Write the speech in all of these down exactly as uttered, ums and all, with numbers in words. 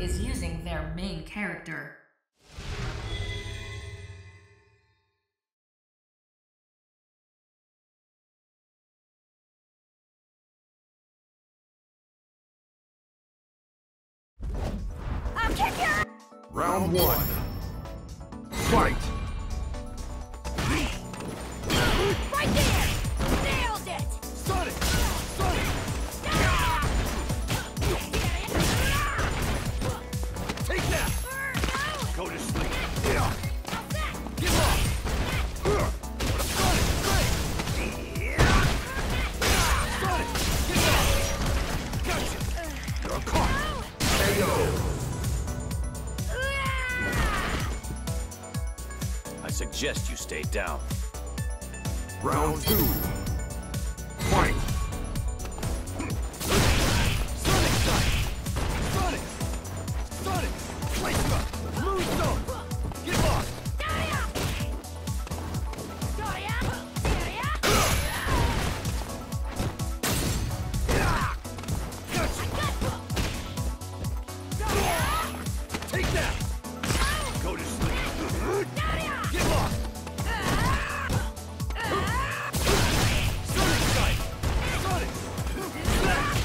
is using their main character. I'll kick your... Round one. Fight! Right there! Nailed it! Sonic! Sonic! Take that! Go to sleep. Yeah. Get off! Sonic! Straight! Sonic! Get off! Gotcha! You're caught! K O! I suggest you stay down. Round two. Fight! Sonic strike! Sonic! Sonic! Place up! Moon zone! Get lost! Take that! Go to sleep! Get lost! Sonic strike! Sonic! Smash!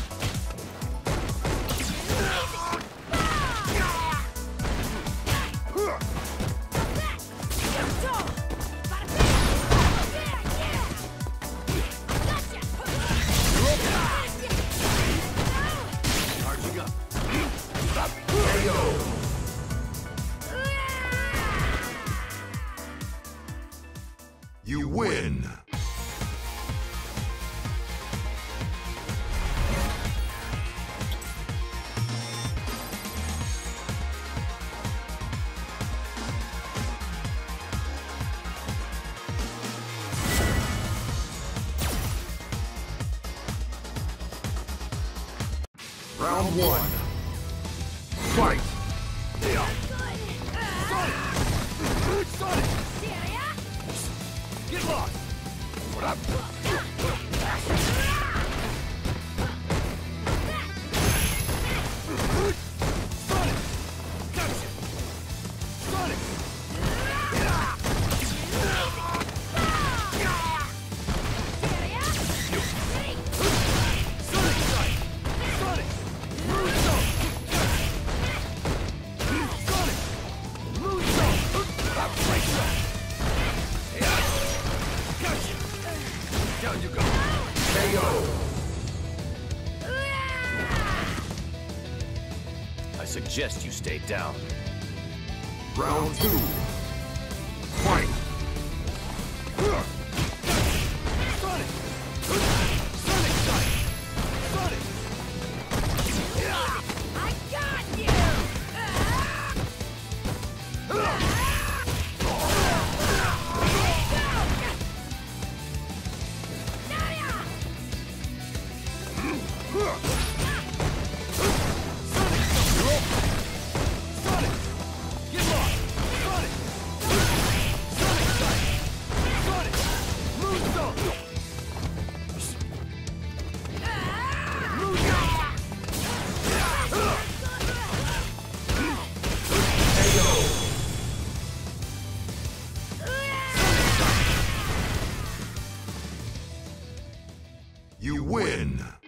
Charging up! K O! You win! Round one. Fight! Sonic! Sonic! Get lost! What up? Sonic! Gotcha! Sonic! Sonic strike! Sonic! Moon zone! Sonic! Moon zone! Place up! Gotcha! Down you go! K O! I suggest you stay down. Round two. Fight! Sonic! Sonic strike! Sonic! I got you! Sonic! Get lost! Sonic! Sonic strike! Sonic! Moon zone! Moon zone! K O! You win!